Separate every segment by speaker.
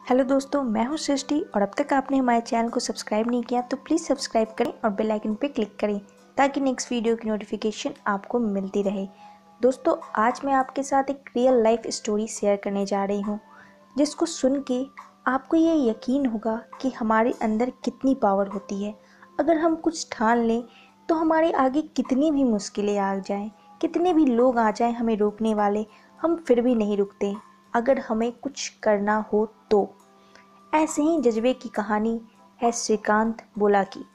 Speaker 1: Hello दोस्तों, मैं हूं सृष्टि और अब तक आपने हमारे चैनल को सब्सक्राइब नहीं किया तो प्लीज़ सब्सक्राइब करें और बेल आइकन पे क्लिक करें ताकि नेक्स्ट वीडियो की नोटिफिकेशन आपको मिलती रहे। दोस्तों, आज मैं आपके साथ एक रियल लाइफ स्टोरी शेयर करने जा रही हूं, जिसको सुन के आपको ये यकीन होगा कि हमारे अंदर कितनी पावर होती है। अगर हम कुछ ठान लें तो हमारे आगे कितनी भी मुश्किलें आ जाएँ, कितने भी लोग आ जाएँ हमें रोकने वाले, हम फिर भी नहीं रुकते अगर हमें कुछ करना हो तो। ऐसे ही जज्बे की कहानी है श्रीकांत बोला की।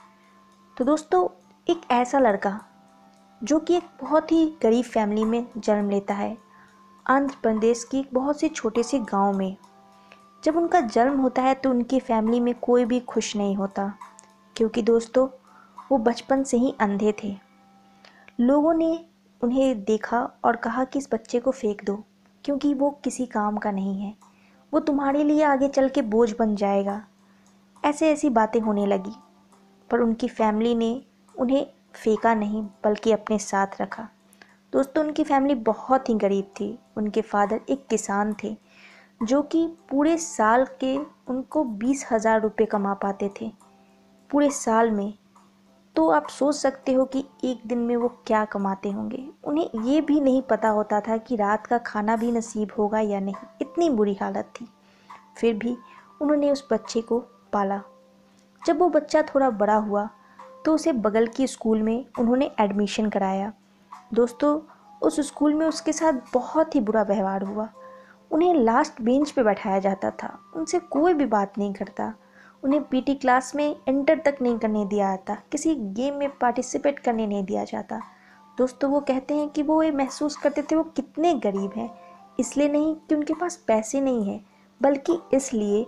Speaker 1: तो दोस्तों, एक ऐसा लड़का जो कि एक बहुत ही गरीब फैमिली में जन्म लेता है, आंध्र प्रदेश की एक बहुत से छोटे से गांव में। जब उनका जन्म होता है तो उनकी फैमिली में कोई भी खुश नहीं होता, क्योंकि दोस्तों वो बचपन से ही अंधे थे। लोगों ने उन्हें देखा और कहा कि इस बच्चे को फेंक दो, क्योंकि वो किसी काम का नहीं है, वो तुम्हारे लिए आगे चल के बोझ बन जाएगा। ऐसे ऐसी बातें होने लगी, पर उनकी फैमिली ने उन्हें फेंका नहीं बल्कि अपने साथ रखा। दोस्तों, उनकी फैमिली बहुत ही गरीब थी। उनके फादर एक किसान थे जो कि पूरे साल के उनको 20,000 रुपये कमा पाते थे पूरे साल में। तो आप सोच सकते हो कि एक दिन में वो क्या कमाते होंगे। उन्हें ये भी नहीं पता होता था कि रात का खाना भी नसीब होगा या नहीं, इतनी बुरी हालत थी। फिर भी उन्होंने उस बच्चे को पाला। जब वो बच्चा थोड़ा बड़ा हुआ तो उसे बगल की स्कूल में उन्होंने एडमिशन कराया। दोस्तों, उस स्कूल में उसके साथ बहुत ही बुरा व्यवहार हुआ। उन्हें लास्ट बेंच पे बैठाया जाता था, उनसे कोई भी बात नहीं करता। उन्हें पीटी क्लास में एंटर तक नहीं करने दिया जाता, किसी गेम में पार्टिसिपेट करने नहीं दिया जाता। दोस्तों, वो कहते हैं कि वो ये महसूस करते थे वो कितने गरीब हैं, इसलिए नहीं कि उनके पास पैसे नहीं हैं, बल्कि इसलिए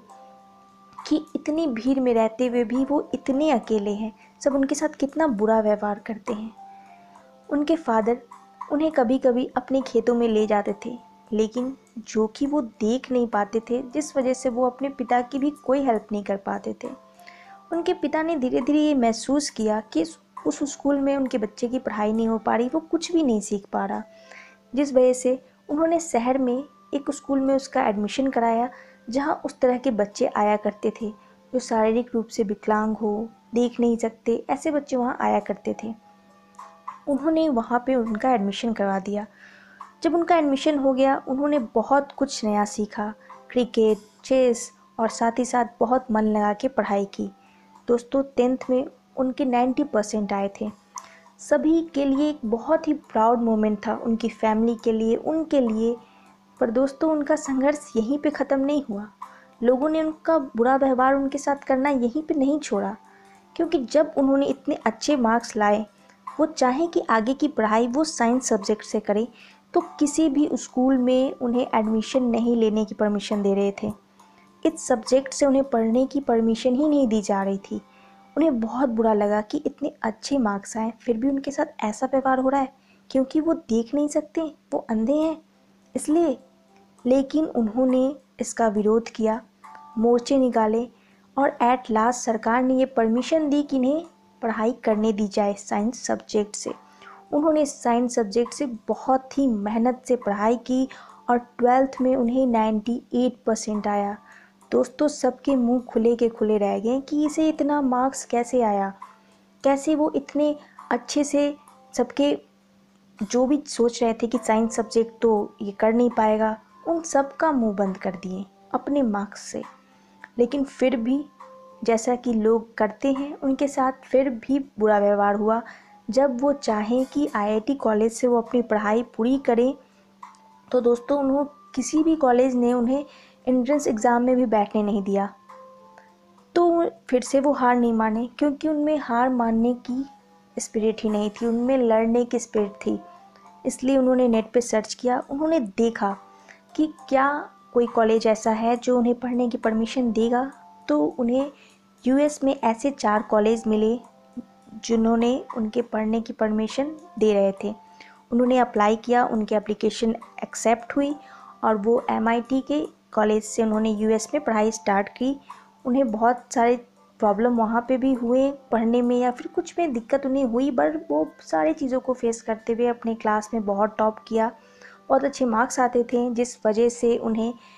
Speaker 1: कि इतनी भीड़ में रहते हुए भी वो इतने अकेले हैं, सब उनके साथ कितना बुरा व्यवहार करते हैं। उनके फादर उन्हें कभी कभी अपने खेतों में ले जाते थे, लेकिन जो कि वो देख नहीं पाते थे, जिस वजह से वो अपने पिता की भी कोई हेल्प नहीं कर पाते थे। उनके पिता ने धीरे धीरे ये महसूस किया कि उस स्कूल में उनके बच्चे की पढ़ाई नहीं हो पा रही, वो कुछ भी नहीं सीख पा रहा, जिस वजह से उन्होंने शहर में एक स्कूल में उसका एडमिशन कराया, जहाँ उस तरह के बच्चे आया करते थे जो शारीरिक रूप से विकलांग हो, देख नहीं सकते, ऐसे बच्चे वहाँ आया करते थे। उन्होंने वहाँ पे उनका एडमिशन करवा दिया। जब उनका एडमिशन हो गया, उन्होंने बहुत कुछ नया सीखा, क्रिकेट, चेस और साथ ही साथ बहुत मन लगा के पढ़ाई की। दोस्तों, 10th में उनके 90% आए थे। सभी के लिए एक बहुत ही प्राउड मोमेंट था, उनकी फैमिली के लिए, उनके लिए। पर दोस्तों, उनका संघर्ष यहीं पे ख़त्म नहीं हुआ। लोगों ने उनका बुरा व्यवहार उनके साथ करना यहीं पे नहीं छोड़ा, क्योंकि जब उन्होंने इतने अच्छे मार्क्स लाए, वो चाहे कि आगे की पढ़ाई वो साइंस सब्जेक्ट से करें, तो किसी भी स्कूल में उन्हें एडमिशन नहीं लेने की परमिशन दे रहे थे। इस सब्जेक्ट से उन्हें पढ़ने की परमिशन ही नहीं दी जा रही थी। उन्हें बहुत बुरा लगा कि इतने अच्छे मार्क्स आए फिर भी उनके साथ ऐसा व्यवहार हो रहा है, क्योंकि वो देख नहीं सकते, वो अंधे हैं इसलिए। लेकिन उन्होंने इसका विरोध किया, मोर्चे निकाले और एट लास्ट सरकार ने ये परमिशन दी कि इन्हें पढ़ाई करने दी जाए साइंस सब्जेक्ट से। उन्होंने साइंस सब्जेक्ट से बहुत ही मेहनत से पढ़ाई की और 12th में उन्हें 98% आया। दोस्तों, सबके मुंह खुले के खुले रह गए कि इसे इतना मार्क्स कैसे आया, कैसे वो इतने अच्छे से, सबके जो भी सोच रहे थे कि साइंस सब्जेक्ट तो ये कर नहीं पाएगा, उन सब का मुंह बंद कर दिए अपने मार्क्स से। लेकिन फिर भी जैसा कि लोग करते हैं, उनके साथ फिर भी बुरा व्यवहार हुआ। जब वो चाहें कि आईआईटी कॉलेज से वो अपनी पढ़ाई पूरी करें, तो दोस्तों उन्होंने किसी भी कॉलेज ने उन्हें एंट्रेंस एग्ज़ाम में भी बैठने नहीं दिया। तो फिर से वो हार नहीं माने, क्योंकि उनमें हार मानने की स्पिरिट ही नहीं थी, उनमें लड़ने की स्पिरिट थी। इसलिए उन्होंने नेट पे सर्च किया, उन्होंने देखा कि क्या कोई कॉलेज ऐसा है जो उन्हें पढ़ने की परमिशन देगा। तो उन्हें यूएस में ऐसे 4 कॉलेज मिले जिन्होंने उनके पढ़ने की परमिशन दे रहे थे। उन्होंने अप्लाई किया, उनकी एप्लीकेशन एक्सेप्ट हुई और वो एमआईटी के कॉलेज से उन्होंने यूएस में पढ़ाई स्टार्ट की। उन्हें बहुत सारे प्रॉब्लम वहाँ पे भी हुए पढ़ने में, या फिर कुछ में दिक्कत उन्हें हुई, बट वो सारी चीज़ों को फेस करते हुए अपने क्लास में बहुत टॉप किया, बहुत अच्छे मार्क्स आते थे, जिस वजह से उन्हें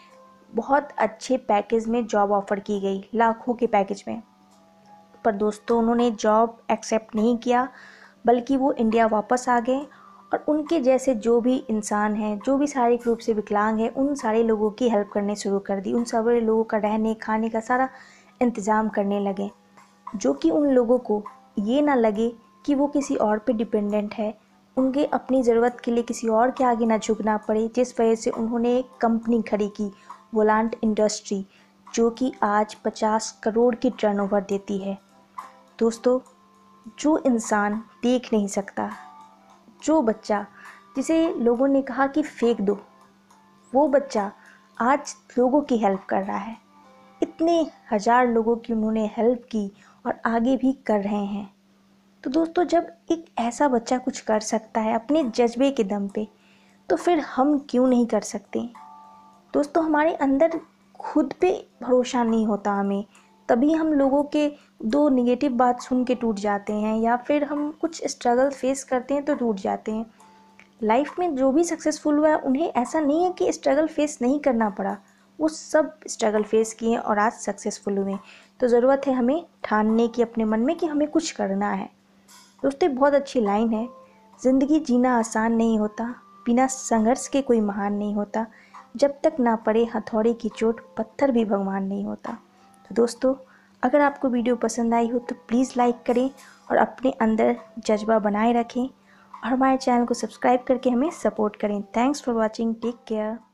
Speaker 1: बहुत अच्छे पैकेज में जॉब ऑफ़र की गई, लाखों के पैकेज में। पर दोस्तों उन्होंने जॉब एक्सेप्ट नहीं किया, बल्कि वो इंडिया वापस आ गए और उनके जैसे जो भी इंसान हैं, जो भी शारीरिक रूप से विकलांग हैं, उन सारे लोगों की हेल्प करनी शुरू कर दी। उन सारे लोगों का रहने खाने का सारा इंतज़ाम करने लगे, जो कि उन लोगों को ये ना लगे कि वो किसी और पे डिपेंडेंट है, उनके अपनी ज़रूरत के लिए किसी और के आगे ना झुकना पड़े। जिस वजह से उन्होंने एक कंपनी खड़ी की, वोलांट इंडस्ट्री, जो कि आज 50 करोड़ की टर्नओवर देती है। दोस्तों, जो इंसान देख नहीं सकता, जो बच्चा जिसे लोगों ने कहा कि फेंक दो, वो बच्चा आज लोगों की हेल्प कर रहा है। इतने हज़ार लोगों की उन्होंने हेल्प की और आगे भी कर रहे हैं। तो दोस्तों, जब एक ऐसा बच्चा कुछ कर सकता है अपने जज्बे के दम पे, तो फिर हम क्यों नहीं कर सकते। दोस्तों, हमारे अंदर खुद पे भरोसा नहीं होता हमें, तभी हम लोगों के दो नेगेटिव बात सुन के टूट जाते हैं, या फिर हम कुछ स्ट्रगल फेस करते हैं तो टूट जाते हैं। लाइफ में जो भी सक्सेसफुल हुआ है, उन्हें ऐसा नहीं है कि स्ट्रगल फेस नहीं करना पड़ा, वो सब स्ट्रगल फेस किए और आज सक्सेसफुल हुए। तो ज़रूरत है हमें ठानने की अपने मन में कि हमें कुछ करना है। दोस्तों, बहुत अच्छी लाइन है, ज़िंदगी जीना आसान नहीं होता, बिना संघर्ष के कोई महान नहीं होता, जब तक ना पड़े हथौड़े की चोट पत्थर भी भगवान नहीं होता। तो दोस्तों, अगर आपको वीडियो पसंद आई हो तो प्लीज़ लाइक करें और अपने अंदर जज्बा बनाए रखें और हमारे चैनल को सब्सक्राइब करके हमें सपोर्ट करें। Thanks for watching, take care.